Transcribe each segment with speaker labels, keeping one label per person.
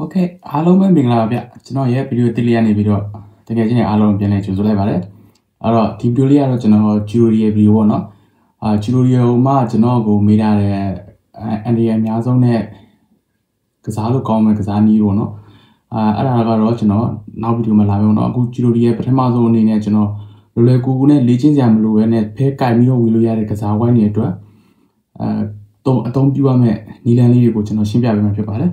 Speaker 1: OK，အားလုံးပဲမင်္ဂလာပါဗျကျွန်တော်ရဲ့ဗီဒီယိုတစ်လေးရနေပြီးတော့တကယ်ချင်းအားလုံးပြန်လဲကြိုဆိုလိုက်ပါတယ်အဲ့တော့ဒီဗီဒီယိုလေးကတော့ကျွန်တော်ဂျူရီရဲ့ဗီဒီယိုပေါ့နော်ဂျူရီယိုမှာကျွန်တော်ကိုမေးထားတဲ့အန်ဒီအများဆုံးနဲ့ကစားလို့ကောင်းမဲ့ကစားနည်းပေါ့နော်အဲ့ဒါကတော့ကျွန်တော်နောက်ဗီဒီယိုမှာလာမယ်ပေါ့နော်အခုဂျူရီရဲ့ပထမဆုံးအနေနဲ့ကျွန်တော်လွယ်ကူကူနဲ့လေ့ကျင့်စရာမလိုဘဲနဲ့ဖဲကြိုက်ပြီးတော့ဝေလို့ရတဲ့ကစားဝိုင်းတွေအတွက်အသုံးပြုရမယ့်နည်းလမ်းလေးတွေကိုကျွန်တော်ရှင်းပြပေးမှာဖြစ်ပါတယ်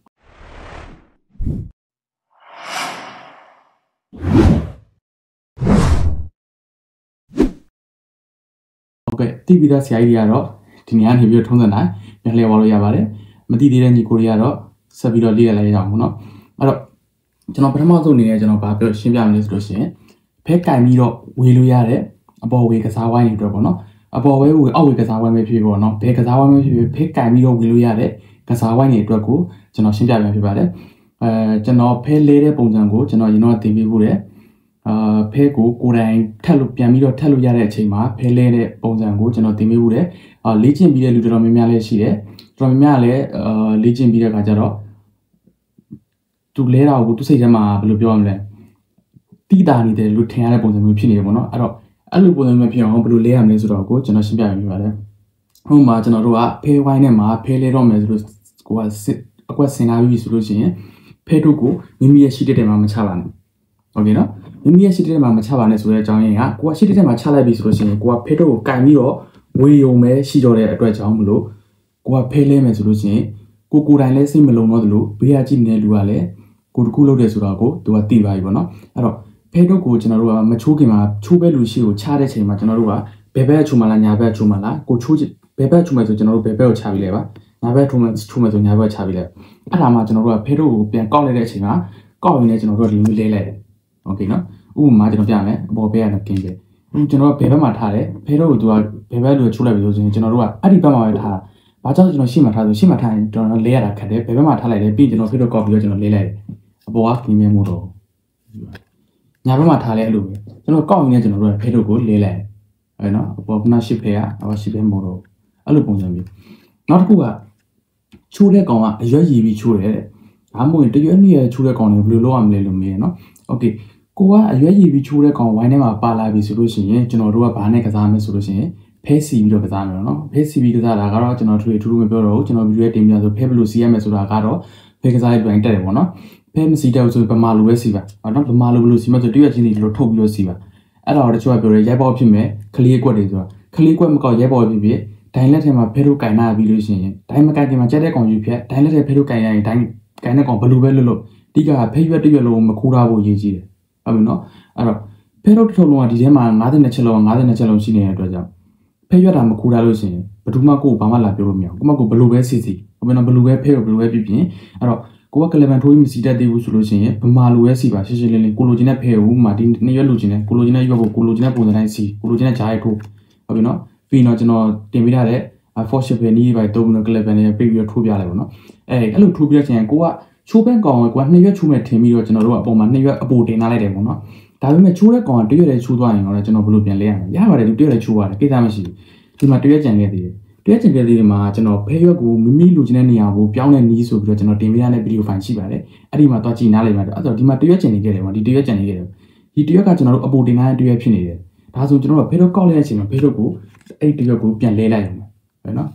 Speaker 1: ဟုတ်ကဲ့တိပိသားဆရာကြီးတွေကတော့ဒီနေရာနေပြီးတော့ထုံးစံတိုင်းပြန်လည်ဝါလို့ရပါတယ်မတိသေးတဲ့ညီကိုတွေကတော့ဆက်ပြီးတော့လေ့လာလိုက်ရအောင်ပေါ့နော်အဲ့တော့ကျွန်တော်ပထမဆုံးအနေနဲ့ကျွန်တော်ဗာပြောရှင်းပြမယ်ဆိုလို့ရှိရင်ဖဲကြိုက်ပြီးတော့ဝေလို့ရတဲ့အပေါ်ဝေကစားဝိုင်းတွေအတွက်ပေါ့နော်အပေါ်ဝေအောက်ဝေကစားဝိုင်းပဲဖြစ်ပေါ့နော်ဘယ်ကစားဝိုင်းပဲဖြစ်ဖဲကြိုက်ပြီးတော့ဝေလို့ရတဲ့ကစားဝိုင်းတွေအတွက်ကိုကျွန်တော်ရှင်းပြပေးဖြစ်ပါတယ်ကျွန်တော်ဖဲလဲတဲ့ပုံစံကိုကျွန်တော်ရင်တော့တင်ပြဖို့တယ်ဖဲကိုကိုယ်တိုင်ထပ်လို့ပြန်ပြီးတော့ထပ်လို့ရတဲ့အချိန်မှာဖဲလဲတဲ့ပုံစံကိုကျွန်တော်တင်ပြဖို့တယ်လေ့ကျင့်ပြီးတဲ့လူတော်တော်များများလည်းရှိတယ်တော်တော်များများလည်းလေ့ကျင့်ပြီးတဲ့အခါကျတော့သူလဲတာကိုသူစိတ်ထဲမှာဘယ်လိုပြောရမလဲတိတာနေတယ်လို့ထင်ရတဲ့ပုံစံမျိုးဖြစ်နေတယ်ပေါ့နော်အဲ့တော့အဲ့လိုပုံစံမျိုးဖြစ်အောင်ဘယ်လိုလဲရမလဲဆိုတော့ကိုကျွန်တော်ရှင်းပြပေးပါမယ်ဟိုမှာကျွန်တော်တို့ကဖဲဝိုင်းထဲမှာဖဲလဲတော့မယ်ဆိုလို့ကိုကအကွက်ဆင်လာပြီဆိုလို့ရှိရင်ဖဲတို့ကိုမိမိရဲ့ရှိတဲ့မှာမချပါနဲ့โอเคနော်မိမိရဲ့ရှိတဲ့မှာမချပါနဲ့ဆိုတဲ့အကြောင်းရင်းကကိုကရှိတဲ့မှာချလိုက်ပြီဆိုလို့ရှိရင်ကိုကဖဲတို့ကိုကင်ပြီးတော့ဝေယုံပဲရှိတော့တဲ့အတွက်ကြောင့်မလို့ကိုကဖဲလဲမယ်ဆိုလို့ရှိရင်ကိုယ်တိုင်လည်းစိတ်မလုံတော့သလိုဘေးကကြည့်နေတဲ့လူကလည်းကိုတခုလုပ်တယ်ဆိုတော့ကိုသူကသိပါပြီပေါ့နော်အဲ့တော့ဖဲတို့ကိုကျွန်တော်တို့ကမချိုးခင်မှာချိုးပဲလူရှိကိုချတဲ့ချိန်မှာကျွန်တော်တို့ကဘယ်ဘက်ချိုးမှလားညာဘက်ချိုးမှလားကိုချိုးဘယ်ဘက်ချိုးမယ်ဆိုကျွန်တော်တို့ဘယ်ဘက်ကိုချပြီးလဲပါညာဘက်ချိုးမယ်ဆိုညာဘက်ချပြီးလဲအဲ့ဒါမှကျွန်တော်တို့ကဖဲတို့ကိုပြန်ကောက်လိုက်တဲ့အချိန်မှာကောက်ရင်းနဲ့ကျွန်တော်တို့ကဒီလိုလဲလိုက်တယ်โอเคနော်ဥပမာကျွန်တော်ပြမယ်အပေါ်ဘက်ကတော့ကင်းတယ်ကျွန်တော်ကဘယ်ဘက်မှာထားတယ်ဖဲတို့ကိုသူကဘယ်ဘက်လိုချိုးလိုက်ပြီဆိုရင်ကျွန်တော်တို့ကအဲ့ဒီဘက်မှာပဲထားဘာကြောင့်ကျွန်တော်ရှေ့မှာထားဆိုရှေ့မှာထားရင်ကျွန်တော်လဲရတာခက်တယ်ဘယ်ဘက်မှာထားလိုက်လဲပြီးကျွန်တော်ဖဲတို့ကောက်ပြီးတော့ကျွန်တော်လဲလိုက်တယ်အပေါ်ကကင်းမြဲမို့တော့ညာဘက်မှာထားလဲအဲ့လိုပဲကျွန်တော်ကောက်ရင်းနဲ့ကျွန်တော်တို့ကဖဲတို့ကိုလဲလိုက်တယ်နော်အပေါ်ကရှစ်ဖဲကအပေါ်ရှစ်ဖဲမို့တော့အဲ့လိုပုံစံမျိုးနောက်တစ်ခုကချိုးတဲ့ကောင်ကအရွက်ရည်ပြီးချိုးတယ်တဲ့ဒါမှမဟုတ်တရွက်နည်းရချိုးတဲ့ကောင်တွေဘယ်လိုလုပ်ရမလဲလို့မေးရနော်โอเคကိုကအရွက်ရည်ပြီးချိုးတဲ့ကောင်ဝိုင်းထဲမှာပါလာပြီဆိုလို့ရှိရင်ကျွန်တော်တို့ကဘာနဲ့ကစားမယ်ဆိုလို့ရှိရင်ဖဲစီပြီးတော့ကစားမယ်နော်ဖဲစီပြီးကစားတာကတော့ကျွန်တော်ထူထူမပြောတော့ဘူးကျွန်တော်ဗီဒီယိုတင်ပြဆိုဖဲဘယ်လိုစီရမယ်ဆိုတာကတော့ဖဲကစားရေးတွင်တက်တယ်ပေါ့နော်ဖဲမစီတဲ့ဆိုပမာလိုပဲစီပါနော်ပမာလိုဘယ်လိုစီမဆိုတရွက်ချင်းစီဒီလိုထုတ်ပြီးတော့စီပါအဲ့ဒါတော့တချို့ကပြောရဲရိုက်ပေါက်ဖြစ်မယ်ခလေးကွက်တွေဆိုတာခလေးကွက်မကောက်ရိုက်ပေါက်ဖြစ်ဖြစ်ဒိုင်းလက်ထဲမှာဖဲတို့ကင်နာပြီးလို့ရှိရင်ဒိုင်းမကင်ခင်မှာကြက်တဲ့ကောင်ယူဖြတ်ဒိုင်းလက်ထဲဖဲတို့ကင်ရရင်ဒိုင်းကင်တဲ့ကောင်ဘယ်လိုပဲလို့တိကဖဲရွက်တရွက်လုံးမခိုးထားဖို့ရည်ကြီးတယ်ဟုတ်ပြီနော်အဲ့တော့ဖဲတို့တစ်ထုံလုံးကဒီထဲမှာ52ချက်လုံး52ချက်လုံးရှိနေတဲ့အတွက်ကြောင့်ဖဲရွက်တာမခိုးထားလို့ရှိရင်ဘယ်သူမှကိုယ်ဘာမှလာပြောလို့မရဘူးကိုမကိုဘယ်လိုပဲစီဟုတ်ပြီနော်ဘယ်လိုပဲဖဲကိုဘယ်လိုပဲပြပြင်းအဲ့တော့ကိုကကလမန်ထိုးမစီတတ်သေးဘူးဆိုလို့ရှိရင်ဗမာလိုပဲစီပါရှင်းရှင်းလင်းလင်းကိုလိုချင်တဲ့ဖဲကိုမှဒီနှစ်ရွက်လိုချင်တယ်ကိုလိုချင်တဲ့ရွက်ကိုကိုလိုချင်တဲ့ပုံစံတိုင်းစီကိုလိုချင်တဲ့ဂျားရိုက်ထိုးဟုတ်ပြီနော်ပြီးတော့ကျွန်တော်တင်ပေးထားတဲ့ forship ပဲနီးပဲတုံးပြီးတော့ကလမန်နဲ့ပြေးပြီးတော့ထိုးပြလိုက်ပါတော့အဲ့လိုထိုးပြတဲ့ချိန်ကိုကချိုးပန်းကောင်ကိုကနှစ်ရွက်ချိုးမဲ့ထင်ပြီးတော့ကျွန်တော်တို့ကအပေါ်မှာနှစ်ရွက်အပိုတင်ထားလိုက်တယ်ပေါ့နော်ဒါပေမဲ့ချိုးတဲ့ကောင်ကတရွက်လေးချိုးသွားရင်တော့ကျွန်တော်ဘယ်လိုပြန်လဲရမလဲရပါတယ်သူတရွက်လေးချိုးရတယ်ကိစ္စမရှိဘူးဒီမှာတရွက်ကြံခဲ့သေးတယ်တရွက်ကြံခဲ့သေးတယ်မှာကျွန်တော်ဖဲရွက်ကိုမိမိလူချင်းတဲ့နေရာကိုပြောင်းတဲ့နီးဆိုပြီးတော့ကျွန်တော်တင်ပေးရတဲ့ဗီဒီယိုဖိုင်ရှိပါတယ်အဲ့ဒီမှာသွားကြည့်နားလိုက်ပါတော့အဲ့တော့ဒီမှာတရွက်ကြံနေခဲ့တယ်ပေါ့ဒီတရွက်ကြံနေခဲ့တယ်ဒီတရွက်ကကျွန်တော်တို့အပိုတင်ထားတဲ့တရွက်ဖြစ်နေတယ်ဒါဆိုကျွန်တော်တို့ဖဲတော့ကောက်လိုက်တဲ့အချိန်မှာဖဲတော့ကိုအဲ့ဒီတရွက်ကိုပြန်လဲလိုက်အောင်ပဲနော်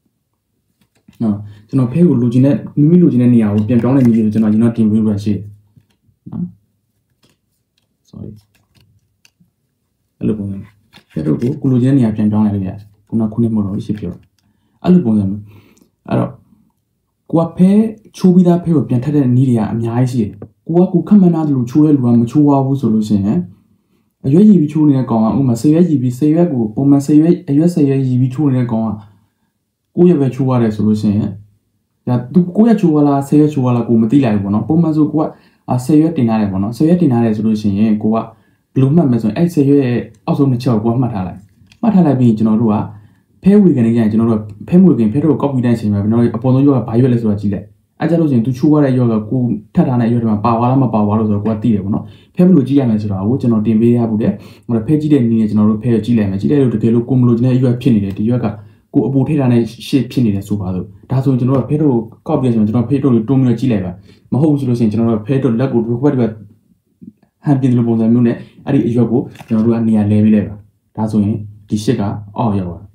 Speaker 1: ကျွန်တော်ဖဲကိုလူချင်းတဲ့မိမိလူချင်းတဲ့နေရာကိုပြန်ပြောင်းတဲ့နည်းကိုကျွန်တော်ညီတော့တင်ပေးလို့ရရှိတယ်နော် sorry အဲ့လိုပုံစံဖဲတို့ကိုလူချင်းတဲ့နေရာပြန်ပြောင်းလိုက်လို့ရတယ်ခုနမို့တော့ရှိပြောအဲ့လိုပုံစံမျိုးအဲ့တော့ကိုကဖဲချိုးပြီးသားဖဲကိုပြန်ထက်တဲ့နည်းတွေကအများကြီးရှိတယ်ကိုခက်မှန်းသားလို့ချိုးတဲ့လူကမချိုးပါဘူးဆိုလို့ရှိရင်အရွက်ရည်ပြီးချိုးနေတဲ့ကောင်ကဥမာဆေးရွက်ရည်ပြီးဆေးရွက်ကိုပုံမှန်ဆေးရွက်အရွက်ဆေးရွက်ရည်ပြီးချိုးနေတဲ့ကောင်ကကိုရပဲချိုးရတယ်ဆိုလို့ရှိရင်ဒါသူကိုရချိုးလားဆေးရွက်ချိုးလားကိုမသိလိုက်ဘူးပေါ့နော်ပုံမှန်ဆိုကိုကဆေးရွက်တင်ရတယ်ပေါ့နော်ဆေးရွက်တင်ရတယ်ဆိုလို့ရှိရင်ကိုကဘလို့မှတ်မယ်ဆိုရင်အဲ့ဆေးရွက်ရဲ့အောက်ဆုံးတစ်ချက်ကိုမှတ်ထားလိုက်ပြီးကျွန်တော်တို့ကဖဲဝေကနေကြရင်ကျွန်တော်တို့ဖဲမွေခင်ဖဲတို့ကောက်ပြီးတဲ့အချိန်မှာကျွန်တော်အပေါ်ဆုံးရောကဘာရွက်လဲဆိုတာကြည့်လိုက်အဲ့ကြလို့ရှိရင်သူချိုးရတဲ့ရောကကိုထပ်ထားတဲ့ရွက်တွေမှာပါသွားလားမပါသွားလို့ဆိုတော့ကိုကသိတယ်ပေါ့နော်ဖဲဘယ်လိုကြည့်ရမလဲဆိုတာကိုကျွန်တော်တင်ပေးရဖို့တဲ့ဟိုဖဲကြည့်တဲ့နည်းနဲ့ကျွန်တော်တို့ဖဲကိုကြည့်လိုက်မယ်ကြည့်လိုက်လို့တကယ်လို့ကိုမလို့ကျတဲ့ရွက်ဖြစ်နေတယ်ဒီရွက်ကကိုအပူထိတာနဲ့ရှေ့ဖြစ်နေတဲ့ဆိုပါတော့ဒါဆိုရင်ကျွန်တော်တို့ဖဲတို့ကောက်ပြဆိုရင်ကျွန်တော်ဖဲတို့ကိုတွန်းပြီးကြည့်လိုက်ပါမဟုတ်ဘူးဆိုလို့ရှိရင်ကျွန်တော်တို့ဖဲတို့လက်ကိုဒီဘက်ဒီဟန်ပြင်းလိုပုံစံမျိုးနဲ့အဲ့ဒီအရွက်ကိုကျွန်တော်တို့ကနေရာလဲပေးလိုက်ပါဒါဆိုရင်ဒီရှစ်ကအောက်ရောက်သွား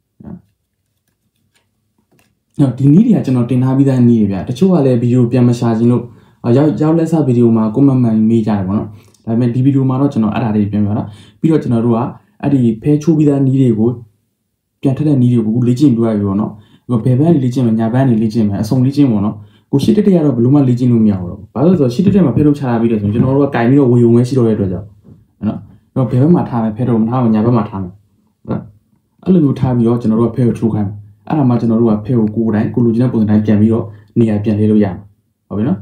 Speaker 1: နော်ဒီနည်းတွေကကျွန်တော်တင်ထားပြီးသားနည်းတွေဗျတချို့ကလည်းဗီဒီယိုပြန်မရှာခြင်းလို့ရောက်လက်စဗီဒီယိုမှာကွန်မန့်မှန်မေးကြတယ်ပေါ့နော်ဒါပေမဲ့ဒီဗီဒီယိုမှာတော့ကျွန်တော်အဲ့ဒါတွေပြန်ပြတာပြီးတော့ကျွန်တော်တို့ကအဲ့ဒီဖဲချိုးပြီးသားနည်းတွေကိုပြန်ထက်တဲ့နည်းတွေကိုလေ့ကျင့်ပြရပြီပေါ့နော်ဘယ်ဘက်ကနေလေ့ကျင့်မယ်ညာဘက်ကနေလေ့ကျင့်မယ်အစုံလေ့ကျင့်ပေါ့နော်ကိုရှစ်တက်ကတော့ဘယ်လိုမှလေ့ကျင့်လို့မရဘူးတော့ဘာလို့လဲဆိုတော့ရှစ်တက်မှာဖဲထုတ်ချတာပြီးတယ်ဆိုရင်ကျွန်တော်တို့ကကင်ပြီးတော့ဝေုံမဲရှိတော့တဲ့အတွက်ကြောင့်နော်တော့ဘယ်ဘက်မှာထားမယ်ဖဲထုတ်မထားဘူးညာဘက်မှာထားမယ်ဟုတ်အဲ့လိုမျိုးထားပြီးတော့ကျွန်တော်တို့ကဖဲကိုချိုးခိုင်းအဲ့ဒါမှကျွန်တော်တို့ကဖဲကိုကိုယ်တိုင်ကိုလူချင်းတဲ့ပုံစံတိုင်းပြန်ပြီးတော့နေရာပြန်လေးလို့ရမှာဟုတ်ပြီနော်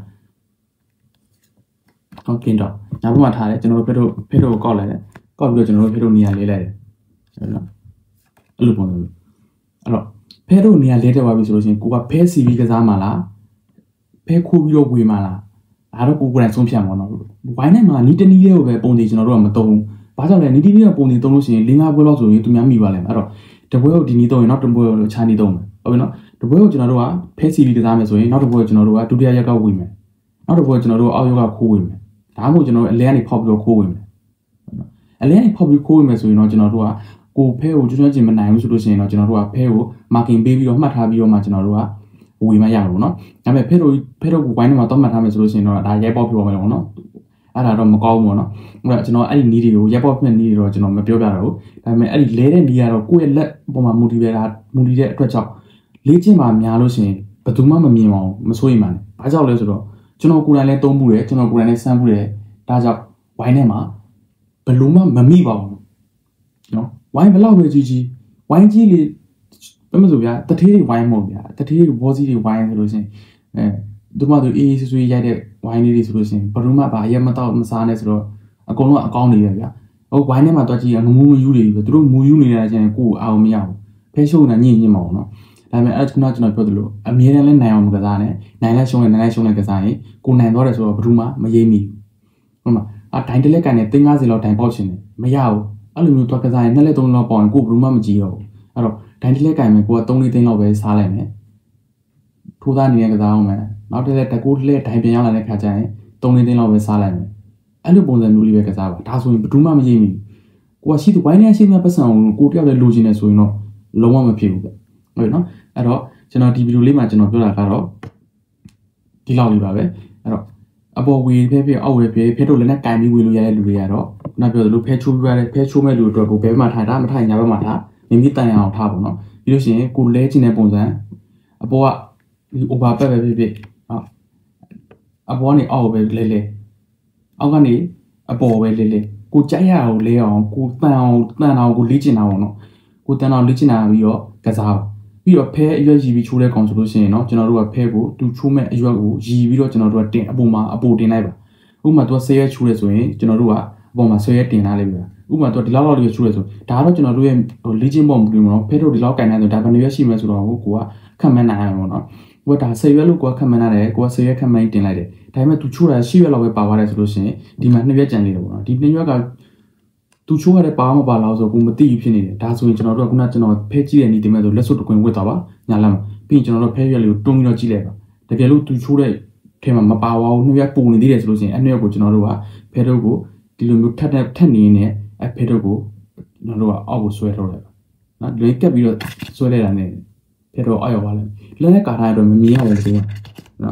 Speaker 1: ဟုတ်ကဲ့တော့ညာဘက်မှာထားတယ်ကျွန်တော်တို့ဖဲထုတ်ကိုကောက်လိုက်တယ်ကောက်ပြီးတော့ကျွန်တော်တို့ဖဲထုတ်နေရာလေးလိုက်တယ်ဟုတ်နော်အဲ့လိုပုံစံမျိုးအဲ့တော့ဖဲထုတ်နေရာလေးတက်သွားပြီဆိုလို့ရှိရင်ကိုကဖဲစီပြီးကစားမှာလားဖဲခိုးပြီးတော့ဝေမှာလားဒါတော့ကိုယ်တိုင်ဆုံးဖြတ်မှာနော်ဝိုင်းထဲမှာနီးတနီးလေးကိုပဲပုံစံကျွန်တော်တို့ကမတုံးဘူးဘာကြောင့်လဲနီးတနီးကပုံစံတုံးလို့ရှိရင်၄-၅ပွဲလောက်ဆိုရင်သူများမိပါလိမ့်မယ်အဲ့တော့တပွဲကိုဒီနီးတုံးရင်နောက်တစ်ပွဲကိုခြားနီးတုံးမယ်ဟုတ်ပြီနော်တပွဲကိုကျွန်တော်တို့ကဖဲစီပြီးကစားမယ်ဆိုရင်နောက်တစ်ပွဲကိုကျွန်တော်တို့ကဒုတိယရက်ကဝေမယ်နောက်တစ်ပွဲကျွန်တော်တို့အောက်ရက်ကခိုးဝေမယ်ဒါမှမဟုတ်ကျွန်တော်တို့အလဲကနေဖောက်ပြီးတော့ခိုးဝေမယ်အလဲကနေဖောက်ပြီးခိုးဝေမယ်ဆိုရင်တော့ကျွန်တော်တို့ကကိုဖဲကိုကျွမ်းကျင်မနိုင်ဘူးဆိုလို့ရှိရင်တော့ကျွန်တော်တို့ကဖဲကို marking ပေးပြီးတော့မှတ်ထားပြီးတော့မှကျွန်တော်တို့ကဝေမရဘူးเนาะဒါပေမဲ့ဖဲတို့ကိုဝိုင်းထဲမှာတော့မှတ်ထားမယ်ဆိုလို့ရှိရင်တော့ဒါရဲပေါက်ပြောမယ်ပေါ့နော်အဲ့ဒါတော့မကောင်းဘူးပေါ့နော်အဲ့တော့ကျွန်တော်အဲ့ဒီနီးတွေကိုရဲပေါက်ဖြစ်နီးတွေတော့ကျွန်တော်မပြောပြတော့ဘူးဒါပေမဲ့အဲ့ဒီလဲတဲ့နီးကတော့ကိုယ့်ရဲ့လက်ပေါ်မှာမူတည်တဲ့အတွက်ကြောင့်လေ့ကျင့်မှာများလို့ရှိရင်ဘယ်သူမှမမြင်ပါဘူးမစိုးရိမ်ပါနဲ့ဘာကြောင့်လဲဆိုတော့ကျွန်တော်ကိုယ်တိုင်လည်းသုံးဘူးတယ်ကျွန်တော်ကိုယ်တိုင်လည်းစမ်းဘူးတယ်ဒါကြောင့်ဝိုင်းထဲမှာဘယ်လိုမှမမိပါဘူးနော်ဝိုင်းဘယ်လောက်ပဲကြီးဝိုင်းကြီးလေဘယ်မှာဆိုဗျာတထေးတွေဝိုင်းမဟုတ်ဗျာတထေးတွေဘောစီတွေဝိုင်းဆိုလို့ရှိရင်သူမှသူအေးဆွေးရိုက်တဲ့ဝိုင်းလေးတွေဆိုလို့ရှိရင်ဘယ်သူမှဘာရက်မတော့မစားနဲ့ဆိုတော့အကုန်လုံးအကောင်းနေရဗျာဟိုဝိုင်းထဲမှာတွားကြည့်ငမူးမယူတွေပဲသူတို့မူယူနေတဲ့အချိန်ကိုအားမရဘူးဖဲရှုံးနေညင်မအောင်နော်ဒါပေမဲ့အဲ့ဒါကျွန်တော်ပြောသလိုအမြဲတမ်းလဲနိုင်အောင်မကစားနဲ့နိုင်လဲရှုံးလဲကစားရင်ကိုနိုင်သွားတယ်ဆိုတော့ဘယ်သူမှမရေးမိဘူးဟုတ်မှာဒိုင်တလက်ကန်နဲ့350လောက်ဒိုင်ပေါက်ရှင်တယ်မရဘူးအဲ့လိုမျိုးတွားကစားရင်2လက်3လောက်ပေါက်ရင်ကိုဘယ်သူမှမကြည့်တော့ဘူးအဲ့တော့ဒိုင်တလက်ကင်မယ်ကိုက3-4သိန်းလောက်ပဲစားလိုက်မယ်ထိုးသားနေတဲ့ကစားအောင်မယ်နောက်တစ်လက်တကူလက်ဒိုင်ပြန်ရောက်လာတဲ့ခါကျရင်3-4သိန်းလောက်ပဲစားလိုက်မယ်အဲ့လိုပုံစံမျိုးလေးပဲကစားပါဒါဆိုရင်ဘယ်သူမှမကြည့်မိကိုကရှိသူဝိုင်းနေရှိတဲ့ပတ်စံကိုတယောက်လည်းလိုချင်နေဆိုရင်တော့လုံးဝမဖြစ်ဘူးဗျဟုတ်နော်အဲ့တော့ကျွန်တော်ဒီဗီဒီယိုလေးမှာကျွန်တော်ပြောတာကတော့ဒီလောက်လေးပါပဲအဲ့တော့အပေါ်ဝေဖဲအောက်ဝေဖဲတို့လည်းနဲ့ကင်ပြီးဝေလို့ရတဲ့လူတွေကတော့ခုနပြောသလိုဖဲချိုးပြရတဲ့ဖဲချိုးမဲ့လူတွေအတွက်ကိုဘယ်မှာထားတာမထားညာဘက်မှာထားမိမိတိုင်အောင်ထားပေါ့နော်ပြီးလို့ရှိရင်ကိုလဲချင်တဲ့ပုံစံအပေါ်ကဒီ over ပဲဟုတ်အပေါ်ကနေအောက်ပဲလဲအောက်ကနေအပေါ်ပဲလဲကိုကြိုက်ရအောင်လဲအောင်ကိုတန်အောင်ကိုလေ့ကျင်တာပေါ့နော်ကိုတန်အောင်လေ့ကျင်တာပြီးတော့ကစားပြီးတော့ဖဲအရွက်ရီပြီးချိုးတဲ့ကောင်ဆိုလို့ရှိရင်เนาะကျွန်တော်တို့ကဖဲကိုသူချိုးမဲ့အရွက်ကိုရီပြီးတော့ကျွန်တော်တို့ကတင်အပေါ်မှာအပိုတင်လိုက်ပါဥပမာသူကဆေးရဲချိုးတယ်ဆိုရင်ကျွန်တော်တို့ကအပေါ်မှာဆေးရဲတင်ထားလိုက်ပြီဥပမာသူဒီလောက်လေးချိုးတယ်ဆိုဒါတော့ကျွန်တော်တို့ရဲ့လေ့ကျင့်ပုံမူလို့မနော်ဖဲတို့ဒီလောက်ကင်နိုင်ဆိုဒါဘယ်နှရွက်ရှိမလဲဆိုတော့ကိုကခက်မှန်းနိုင်ရမှာပေါ့နော်ကိုကဒါဆေးရွက်လို့ကိုကခက်မှန်းရတယ်ကိုကဆေးရဲခက်မှန်းတင်လိုက်တယ်ဒါပေမဲ့သူချိုးတာ10ရွက်လောက်ပဲပါသွားတယ်ဆိုလို့ရှိရင်ဒီမှာ2ရွက်ကျန်နေတယ်ပေါ့နော်ဒီ2ရွက်ကသူချိုးရတဲ့ပါမပါလောက်ဆိုကိုမသိဘူးဖြစ်နေတယ်ဒါဆိုရင်ကျွန်တော်တို့ကခုနကျွန်တော်ဖဲကြည့်တဲ့နေတင်မဲ့ဆိုလက်စွပ်တကွင်ဝတ်သွားပါညာလမ်းမှာပြီးရင်ကျွန်တော်တို့ဖဲရွက်လေးကိုတွန်းပြီးတော့ကြည့်လိုက်ပါတကယ်လို့သူချိုးတဲ့ထဲမှာမပါဝါဘူး2ရွက်ပုံနေသေးတယ်ဆိုလို့ရှိရင်အဲ့2ရွက်ကိုကျွန်တော်တို့ကဖဲတို့ကိုဒီလိုမျိုးထက်နေနေအဲ့ဖဲတို့ကိုကျွန်တော်တို့ကအောက်ကိုဆွဲထုတ်လိုက်ပါနော်လွင်ကပ်ပြီးတော့ဆွဲလိုက်တာနဲ့ဖဲတို့အောက်ရောက်သွားလိုက်လက်နဲ့ကာထားရတော့မမြင်ရဘူးဆိုတော့နော်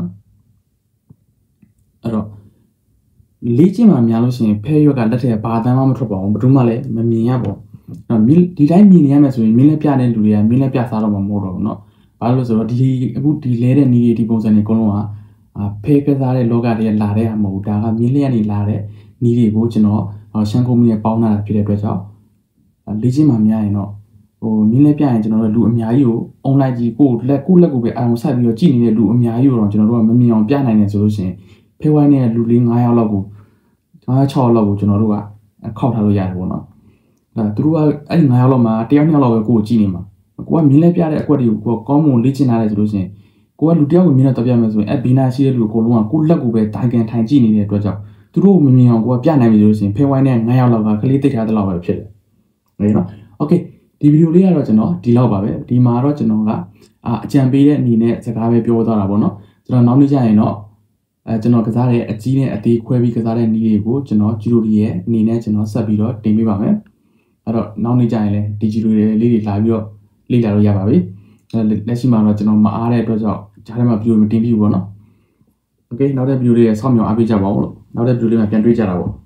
Speaker 1: အဲ့တော့လေ့ကျင့်မှများလို့ရှိရင်ဖဲရွက်ကလက်ထက်ဘာတမ်းမှမထွက်ပါဘူးဘယ်သူမှလည်းမမြင်ရပါဘူးဒီတိုင်းမြင်နေရမယ်ဆိုရင်မင်းလည်းပြတဲ့လူတွေကမင်းလည်းပြစားတော့မှာမဟုတ်တော့ဘူးเนาะဘာလို့လဲဆိုတော့အခုဒီလဲတဲ့နီးဒီပုံစံတွေအကုန်လုံးကဖဲကစားတဲ့လောကတွေကလာတဲ့အမဟုတ်ဒါကမင်းလည်းကနေလာတဲ့နီးတွေကိုကျွန်တော်ရှမ်းကုန်းကြီးနဲ့ပေါင်းလာတာဖြစ်တဲ့အတွက်ကြောင့်လေ့ကျင့်မှများရင်တော့မင်းလည်းပြရင်ကျွန်တော်တို့လူအများကြီးကိုအွန်လိုင်းကြီးကိုလက်ကိုပဲအာရုံစိုက်ပြီးတော့ကြည့်နေတဲ့လူအများကြီးကိုတော့ကျွန်တော်တို့ကမမြင်အောင်ပြနိုင်တယ်ဆိုလို့ရှိရင်ဖဲဝိုင်းနဲ့လူလေး9ယောက်လောက်ကို6လောက်ကိုကျွန်တော်တို့ကခောက်ထားလို့ရတယ်ပေါ့နော်သူတို့ကအဲ့ဒီ9ယောက်လောက်မှာ1ယောက်2ယောက်လောက်ပဲကိုယ်ကြည့်နေမှာကိုကမြင်းလဲပြတဲ့အကွက်တွေကိုကောင်းမွန်လေ့ကျင့်ထားတယ်ဆိုလို့ရှိရင်ကိုကလူတယောက်ကိုမြင်တော့ပြမယ်ဆိုရင်ဘီနာရှိတဲ့လူကိုအလုံးကကိုလက်ကိုပဲတိုင်ကန်ထိုင်ကြည့်နေတဲ့အတွက်ကြောင့်သူတို့မမြင်အောင်ကိုကပြနိုင်ပြီဆိုလို့ရှိရင်ဖဲဝိုင်းနဲ့9ယောက်လောက်ကကလေးတိတ်ထားတဲ့လောက်ပဲဖြစ်တယ်ဟုတ်နော်โอเคဒီဗီဒီယိုလေးကတော့ကျွန်တော်ဒီလောက်ပါပဲဒီမှာတော့ကျွန်တော်ကအကြံပေးတဲ့အနေနဲ့စကားပဲပြောသွားတာပေါ့နော်ကျွန်တော်နောက်နေ့ကျရင်တော့ကျွန်တော်ကစားတဲ့အကြီးနဲ့အသေးခွဲပြီးကစားတဲ့နည်းတွေကိုကျွန်တော်ဂျူလိုရဲ့အနေနဲ့ကျွန်တော်ဆက်ပြီးတော့တင်ပေးပါမယ်အဲ့တော့နောက်နေ့ကျရင်လည်းဒီဂျူလိုလေးတွေလာပြီးတော့လေ့လာလို့ရပါပြီလက်ရှိမှာတော့ကျွန်တော်မအားတဲ့အတွက်ကြောင့်ကြားထဲမှာဗီဒီယိုမတင်ပြဘူးပေါ့နော်โอเคနောက်တဲ့ဗီဒီယိုလေးရဲ့ဆောက်မြောင်အားပေးကြပါဦးလို့နောက်တဲ့ဗီဒီယိုလေးမှာပြန်တွေ့ကြတာပေါ့